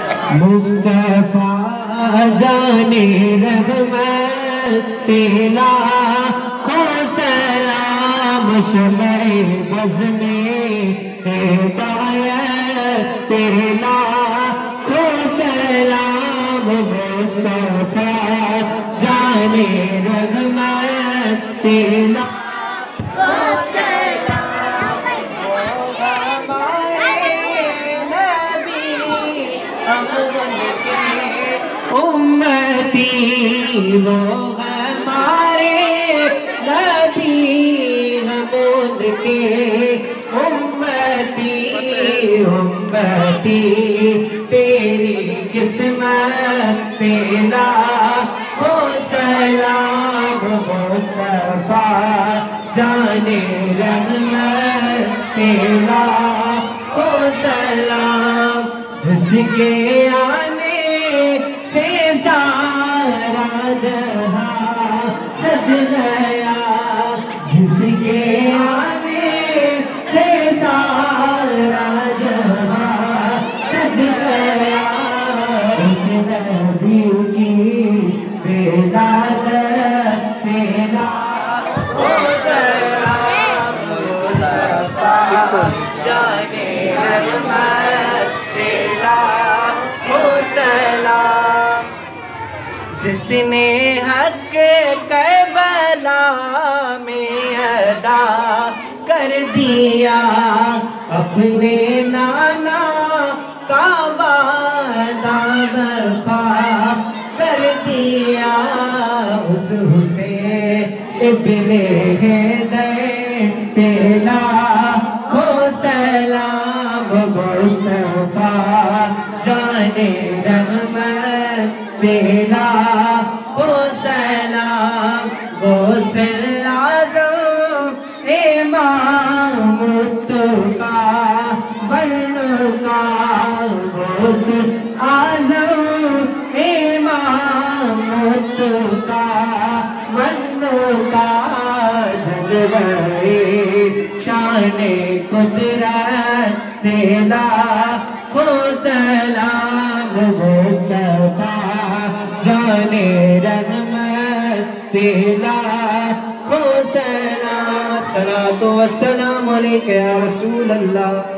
مصطفیٰ جانے رحمت تیلا کو سلام شمع بز میں ہدایت تیلا کو سلام مصطفیٰ جانے رحمت تیلا امتی وہ ہمارے نبی ہم ان کے امتی تیری قسمت تیرا ہو سلام مصطفیٰ جانے رحمت تیرا ہو سلام جس کے آنے سے سارا جہاں سج گیا جس کے آنے سے سارا جہاں سج گیا اس نبی کی ولادت تیرا ہو سلام مصطفیٰ جانے رحمت تیرا ہو سلام جس نے حق کربلا میں ادا کر دیا اپنے نانا کا وعدہ وفا کر دیا اس حسین ابن حیدر تیرا ہو سلام مصطفیٰ جانے رحمت تیرا ہو سلام غوث اعظم امام متقا بن کا غوث اعظم امام متقا بن کا جلوے شان قدرت تیرا ہو سلام مصطفیٰ جانے رحمت تیرا ہو سلام الصلاۃ والسلام علیک یا رسول اللہ